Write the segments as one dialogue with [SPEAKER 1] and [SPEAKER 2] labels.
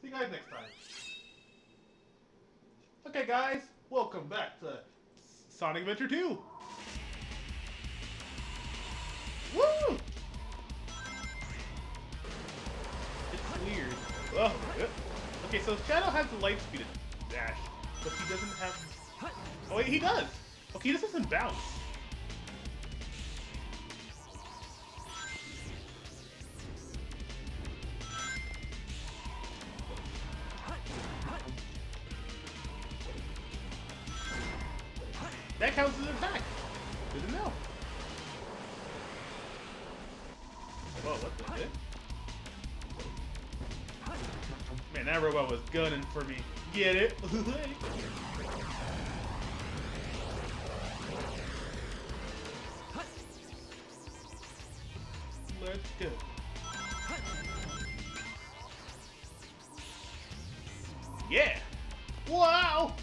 [SPEAKER 1] See you guys next time. Okay, guys, welcome back to Sonic Adventure 2. Woo! It's weird. Oh, okay, so Shadow has the light speed dash, but he doesn't have. Oh wait, he does. Okay, he just doesn't bounce. That counts as an attack. Didn't know. Whoa, what the heck? Man, that robot was gunning for me. Get it? Let's go. Yeah! Wow!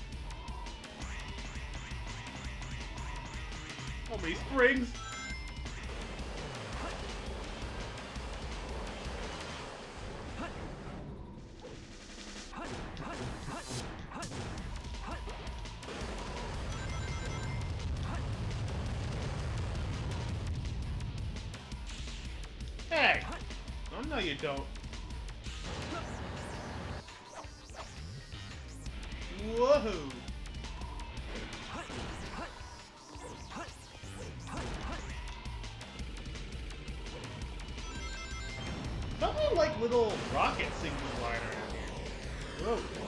[SPEAKER 1] How many springs? Hey! Oh, no, you don't. Whoa! Something like little rocket singing flying around here. Whoa.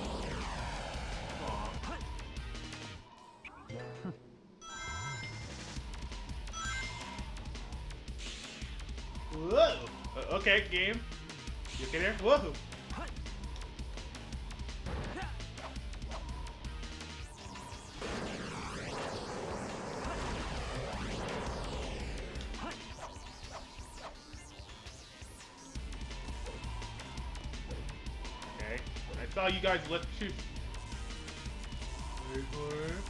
[SPEAKER 1] Whoa! Okay, game. You okay there? Whoa! Okay. I saw you guys let shoot. Wait for it.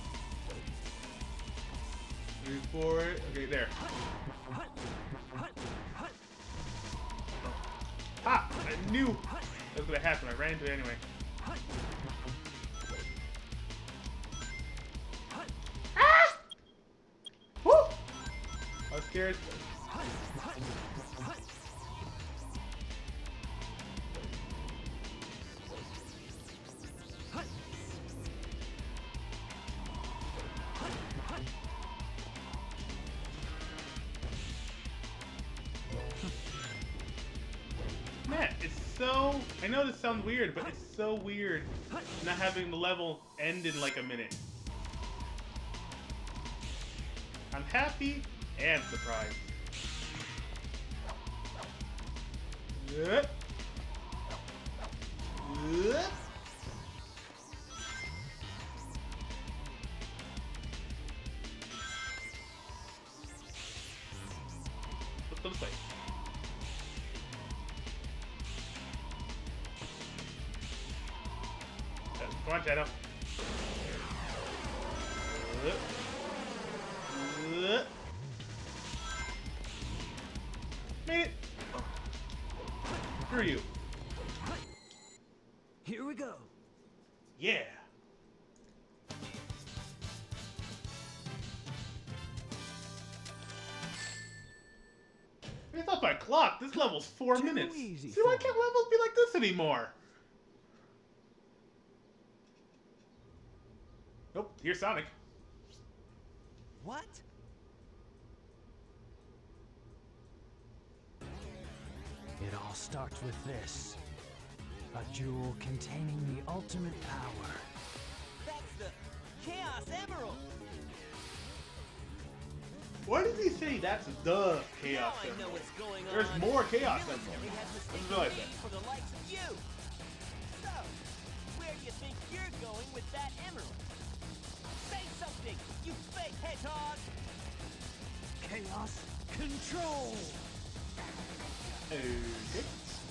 [SPEAKER 1] Wait for it. Okay, there. Ah! I knew that was gonna happen. I ran into it anyway. Ah! Woo! I was scared. Man, it's so... I know this sounds weird, but it's so weird not having the level end in like a minute. I'm happy and surprised. Yep. Yep. Let's go this way. Come on, Shadow. Made it! Screw you.
[SPEAKER 2] Here we go.
[SPEAKER 1] Yeah. It's not by clock. This level's 4
[SPEAKER 2] Too
[SPEAKER 1] minutes.
[SPEAKER 2] easy
[SPEAKER 1] See, why
[SPEAKER 2] for
[SPEAKER 1] can't levels be like this anymore? Nope, here's Sonic.
[SPEAKER 2] What? It all starts with this. A jewel containing the ultimate power.
[SPEAKER 3] That's the Chaos Emerald!
[SPEAKER 1] Why did he say that's the
[SPEAKER 3] Now
[SPEAKER 1] Chaos
[SPEAKER 3] I know
[SPEAKER 1] Emerald?
[SPEAKER 3] what's going on.
[SPEAKER 1] There's more Chaos
[SPEAKER 3] The military
[SPEAKER 1] Emeralds.
[SPEAKER 3] has
[SPEAKER 1] I
[SPEAKER 3] mistaken
[SPEAKER 1] didn't realize
[SPEAKER 3] me
[SPEAKER 1] that.
[SPEAKER 3] for the likes of you. So, where do you think you're going with that emerald? Say something, you fake hedgehog!
[SPEAKER 2] Chaos control!
[SPEAKER 1] Okay.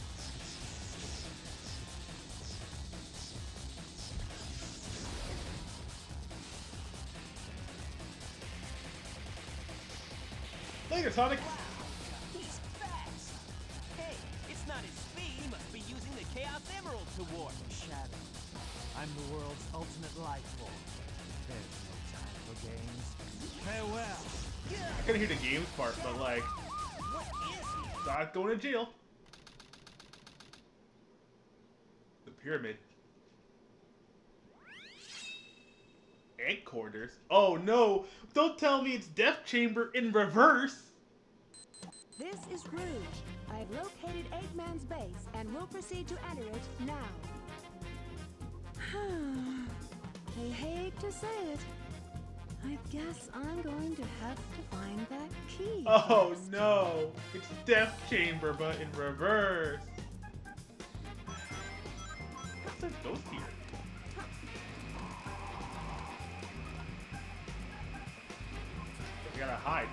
[SPEAKER 1] Later, Sonic.
[SPEAKER 3] Wow, he's fast! Hey, it's not his speed, he must be using the Chaos Emerald! emerald to warp.
[SPEAKER 2] Shadow. I'm the world's ultimate life form. There's no time for games. Farewell.
[SPEAKER 1] I couldn't hear the games part, but like,
[SPEAKER 3] What is he?
[SPEAKER 1] not going to jail. The pyramid. Egg quarters? Oh no! Don't tell me it's Death Chamber in reverse!
[SPEAKER 4] This is Rouge. I've located Eggman's base and will proceed to enter it now. I hate to say it. I guess I'm going to have to find that key.
[SPEAKER 1] Oh
[SPEAKER 4] first.
[SPEAKER 1] no! It's Death Chamber, but in reverse! What's that ghost here? We gotta hide.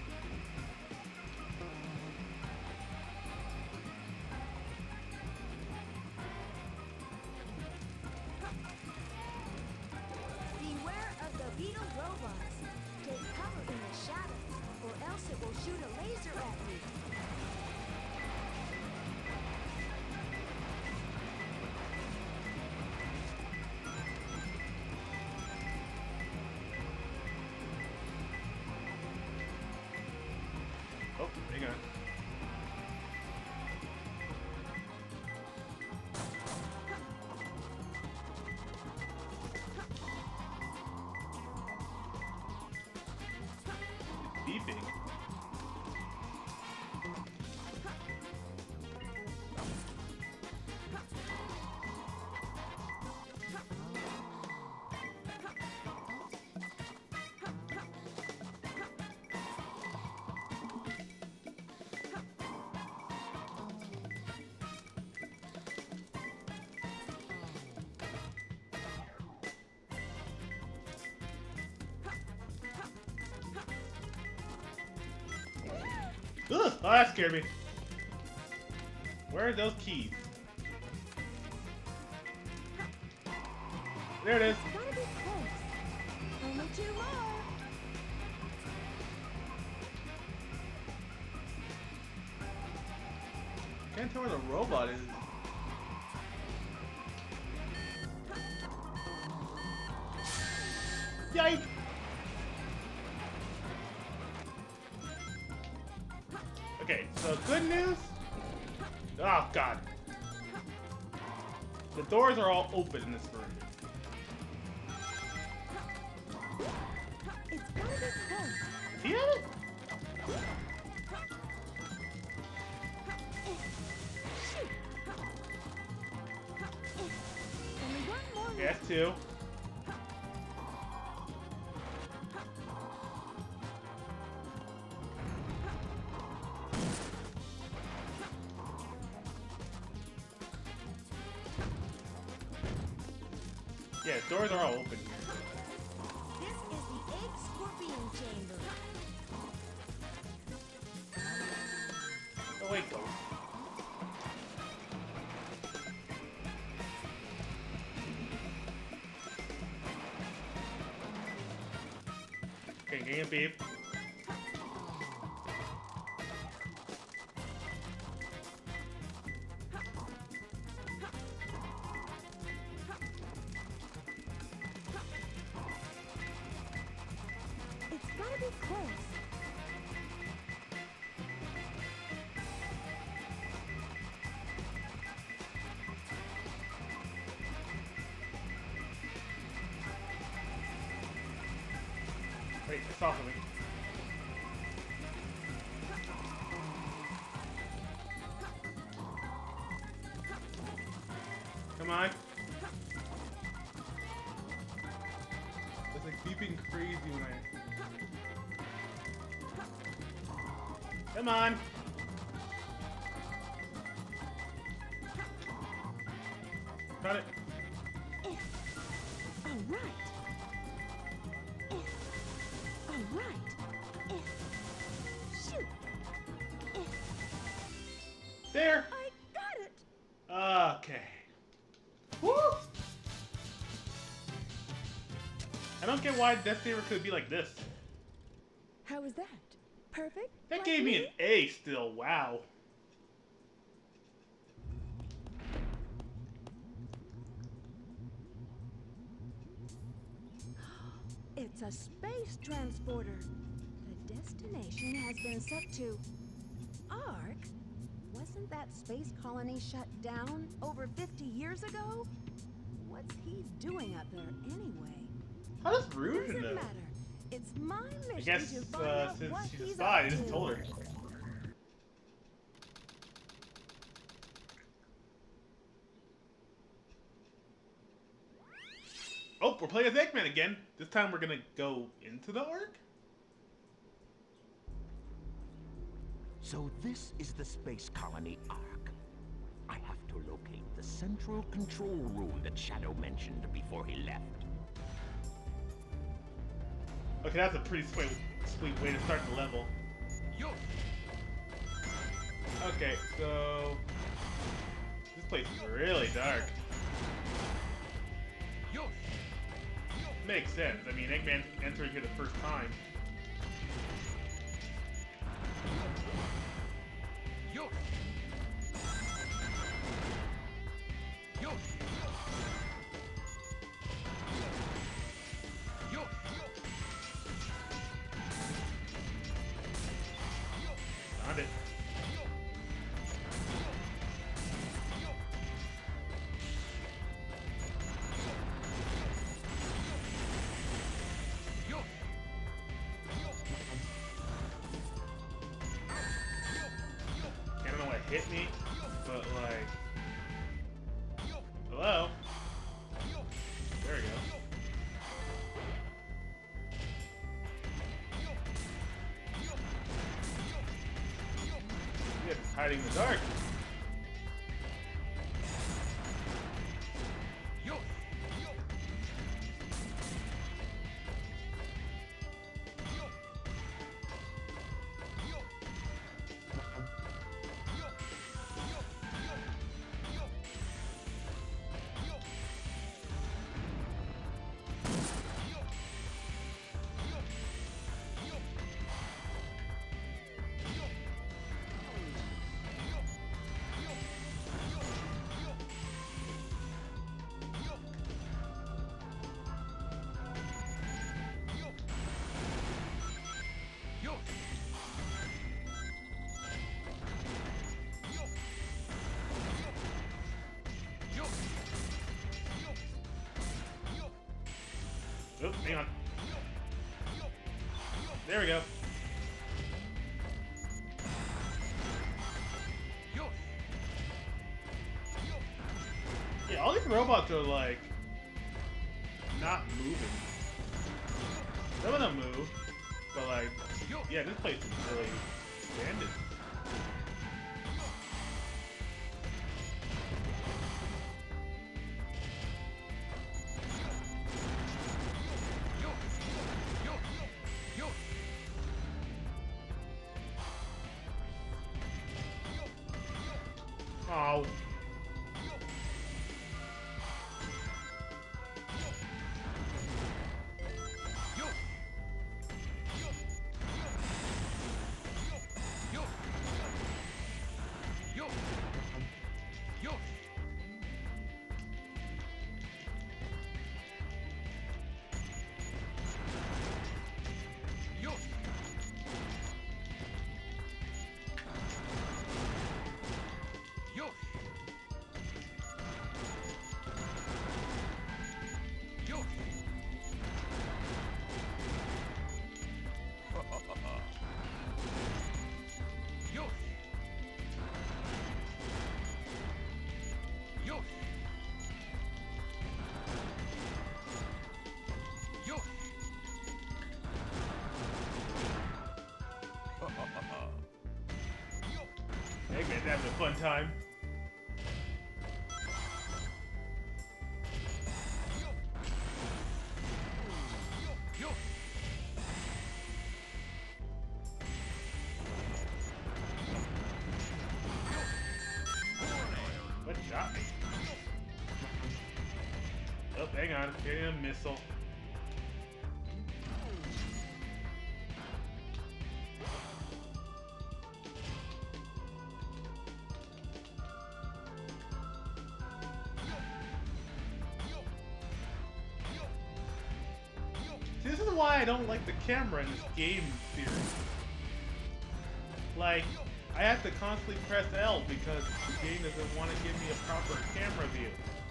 [SPEAKER 4] Beware of the beetle robots. Take cover in the shadows, or else it will shoot a laser at you.
[SPEAKER 1] Oh, hang on. It's beeping. Ugh! Oh, that scared me. Where are those keys? There it is.
[SPEAKER 4] Gotta be close. Only two more.
[SPEAKER 1] Can't tell where the robot is. Yikes! Okay, so good news. Oh god. The doors are all open in this room.
[SPEAKER 4] It's gotta be close.
[SPEAKER 1] Is he at it?
[SPEAKER 4] Shoot. Only one more.
[SPEAKER 1] Okay, that's two. Yeah, doors are all open here.
[SPEAKER 4] This is the Egg Scorpion Chamber.
[SPEAKER 1] Oh wait, ghost. Okay, getting a beep.
[SPEAKER 4] It's gotta be close.
[SPEAKER 1] Wait, it's off of me. Come on. It's like beeping crazy when I... Come on. Got it.
[SPEAKER 4] All right. All right. Shoot.
[SPEAKER 1] There.
[SPEAKER 4] I got it.
[SPEAKER 1] Okay. Woo! I don't get why Death Saber could be like this.
[SPEAKER 4] How was that? Perfect?
[SPEAKER 1] That
[SPEAKER 4] Like
[SPEAKER 1] gave me an A still. Wow.
[SPEAKER 4] It's a space transporter. The destination has been set to Ark. Wasn't that space colony shut down over 50 years ago? What's he doing up there anyway?
[SPEAKER 1] How does Rouge
[SPEAKER 4] Doesn't
[SPEAKER 1] know?
[SPEAKER 4] matter. It's my mission
[SPEAKER 1] I guess
[SPEAKER 4] to find out
[SPEAKER 1] since
[SPEAKER 4] what
[SPEAKER 1] she's a
[SPEAKER 4] he's
[SPEAKER 1] spy, I
[SPEAKER 4] up
[SPEAKER 1] just
[SPEAKER 4] to.
[SPEAKER 1] told her. Oh, we're playing as Eggman again. This time we're gonna go into the Ark?
[SPEAKER 5] So this is the space colony Ark. I have to locate the central control room that Shadow mentioned before he left.
[SPEAKER 1] Okay, that's a pretty sweet way to start the level.
[SPEAKER 5] Yo!
[SPEAKER 1] Okay, so this place is really dark.
[SPEAKER 5] Yo!
[SPEAKER 1] Makes sense. I mean, Eggman's entering here the first time.
[SPEAKER 5] Yo! Yo! Yo!
[SPEAKER 1] Found it.
[SPEAKER 5] Yo!
[SPEAKER 1] I don't know what hit me, but like... Hello? There we go. Yeah, it's hiding in the dark.
[SPEAKER 5] Yo! Yo! Yo!
[SPEAKER 1] Oh, hang on. There we go.
[SPEAKER 5] Yo!
[SPEAKER 1] Yeah, all these robots are like not moving. Some of them move, but like, yeah, this place is really abandoned.
[SPEAKER 5] Yo! Yo! Yo!
[SPEAKER 1] Oh.
[SPEAKER 5] Yo! Yo! Yo! Yo! Yo! Yo! Yo! Yo! Yo! Yo!
[SPEAKER 1] Eggman's having a fun time.
[SPEAKER 5] Yo!
[SPEAKER 1] What shot me? Oh, hang on. Getting a missile. See, this This is why I don't like the camera in this game series. Like, I have to constantly press L because the game doesn't want to give me a proper camera view.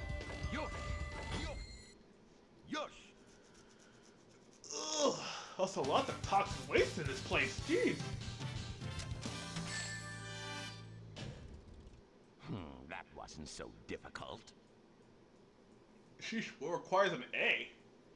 [SPEAKER 1] Ugh, also lots of toxic waste in this place, jeez.
[SPEAKER 5] That wasn't so difficult.
[SPEAKER 1] Sheesh, what requires an A?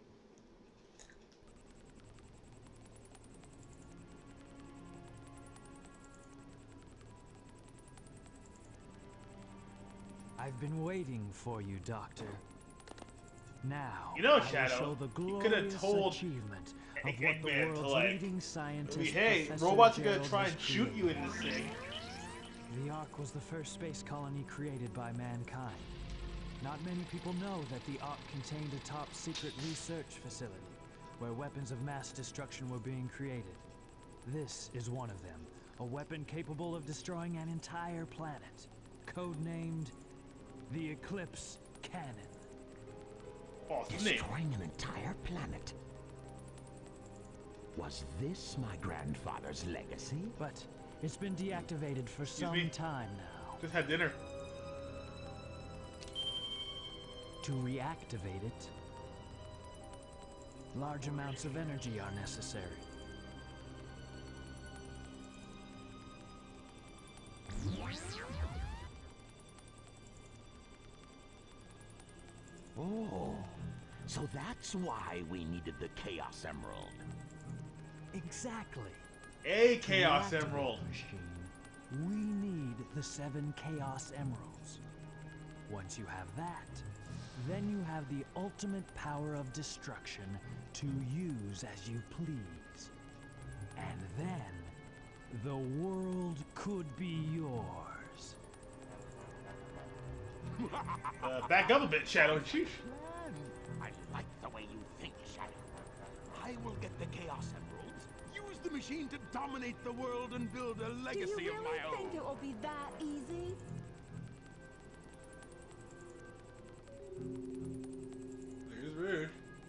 [SPEAKER 2] I've been waiting for you, Doctor. Now,
[SPEAKER 1] You know,
[SPEAKER 2] I
[SPEAKER 1] Shadow,
[SPEAKER 2] will show the
[SPEAKER 1] you could have
[SPEAKER 2] glorious
[SPEAKER 1] told
[SPEAKER 2] achievement of what the
[SPEAKER 1] Eggman to,
[SPEAKER 2] world's
[SPEAKER 1] like,
[SPEAKER 2] leading scientist,
[SPEAKER 1] hey,
[SPEAKER 2] Professor
[SPEAKER 1] robots are gonna
[SPEAKER 2] Gerald,
[SPEAKER 1] try
[SPEAKER 2] has
[SPEAKER 1] and shoot you in this
[SPEAKER 2] created.
[SPEAKER 1] thing.
[SPEAKER 2] The Ark was the first space colony created by mankind. Not many people know that the Ark contained a top-secret research facility where weapons of mass destruction were being created. This is one of them, a weapon capable of destroying an entire planet, codenamed the Eclipse Cannon.
[SPEAKER 1] Awesome name.
[SPEAKER 5] Destroying an entire planet. Was this my grandfather's legacy?
[SPEAKER 2] But it's been deactivated for some
[SPEAKER 1] me?
[SPEAKER 2] time now.
[SPEAKER 1] Just had dinner.
[SPEAKER 2] To reactivate it, large amounts of energy are necessary.
[SPEAKER 5] Oh, so that's why we needed the Chaos Emerald.
[SPEAKER 2] Exactly.
[SPEAKER 1] A
[SPEAKER 2] To
[SPEAKER 1] Chaos
[SPEAKER 2] reactivate
[SPEAKER 1] Emerald.
[SPEAKER 2] the machine, we need the 7 Chaos Emeralds. Once you have that, then you have the ultimate power of destruction to use as you please. And then, the world could be yours.
[SPEAKER 1] Back up a bit, Shadow. Sheesh.
[SPEAKER 5] I like the way you think, Shadow. I will get the Chaos Emeralds, use the machine to dominate the world and build a
[SPEAKER 4] Do you
[SPEAKER 5] legacy
[SPEAKER 4] really
[SPEAKER 5] of my own.
[SPEAKER 4] think it will be that easy?
[SPEAKER 1] Here's rude.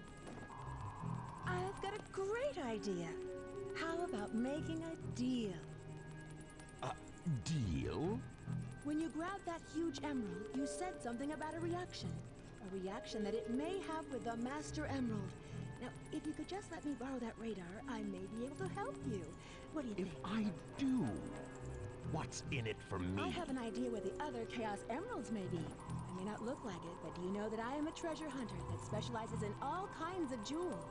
[SPEAKER 4] I've got a great idea. How about making a deal?
[SPEAKER 5] Deal?
[SPEAKER 4] When you grabbed that huge emerald, you said something about a reaction. A reaction that it may have with the Master Emerald. Now, if you could just let me borrow that radar, I may be able to help you. What do you
[SPEAKER 5] If
[SPEAKER 4] think?
[SPEAKER 5] I do, what's in it for me?
[SPEAKER 4] I have an idea where the other Chaos Emeralds may be. I may not look like it, but do you know that I am a treasure hunter that specializes in all kinds of jewels?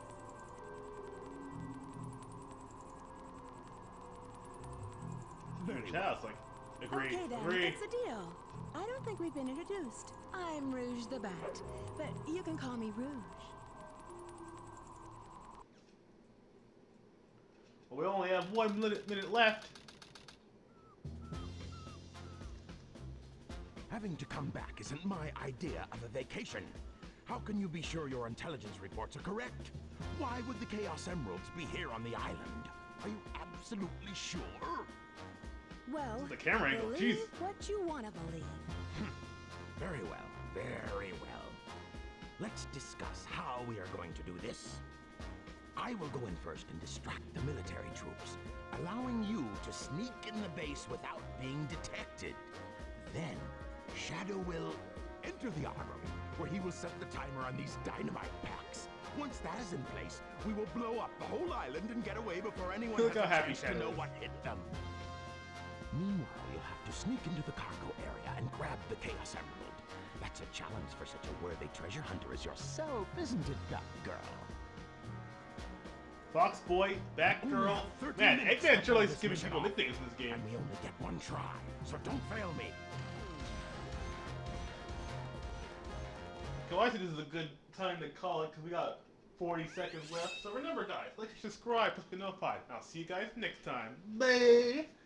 [SPEAKER 5] Very
[SPEAKER 1] Shadow's like, agree,
[SPEAKER 4] Okay then,
[SPEAKER 1] agree.
[SPEAKER 4] it's a deal. I don't think we've been introduced. I'm Rouge the Bat, but you can call me Rouge.
[SPEAKER 1] Well, we only have 1 minute left.
[SPEAKER 5] Having to come back isn't my idea of a vacation. How can you be sure your intelligence reports are correct? Why would the Chaos Emeralds be here on the island? Are you absolutely sure?
[SPEAKER 4] Well,
[SPEAKER 1] The camera angle,
[SPEAKER 4] believe
[SPEAKER 1] jeez.
[SPEAKER 4] what you want to believe.
[SPEAKER 5] Very well, very well. Let's discuss how we are going to do this. I will go in first and distract the military troops, allowing you to sneak in the base without being detected. Then, Shadow will enter the armory, where he will set the timer on these dynamite packs. Once that is in place, we will blow up the whole island and get away before anyone
[SPEAKER 1] Look
[SPEAKER 5] has
[SPEAKER 1] how
[SPEAKER 5] a
[SPEAKER 1] happy
[SPEAKER 5] chance to
[SPEAKER 1] Shadow
[SPEAKER 5] know
[SPEAKER 1] is.
[SPEAKER 5] what hit them. Meanwhile, you'll have to sneak into the cargo area and grab the Chaos Emerald. That's a challenge for such a worthy treasure hunter as yourself, isn't it, Duck Girl?
[SPEAKER 1] Fox Boy, Batgirl.
[SPEAKER 5] Ooh, 30
[SPEAKER 1] Man,
[SPEAKER 5] minutes
[SPEAKER 1] Eggman
[SPEAKER 5] to
[SPEAKER 1] sure
[SPEAKER 5] pull
[SPEAKER 1] likes
[SPEAKER 5] this
[SPEAKER 1] giving
[SPEAKER 5] mission
[SPEAKER 1] people
[SPEAKER 5] off.
[SPEAKER 1] nicknames in this game.
[SPEAKER 5] And we only get one try, so don't fail me.
[SPEAKER 1] Okay, well, I think this is a good time to call it because we got 40 seconds left. So remember, guys, like and subscribe, plus be notified. I'll see you guys next time. Bye!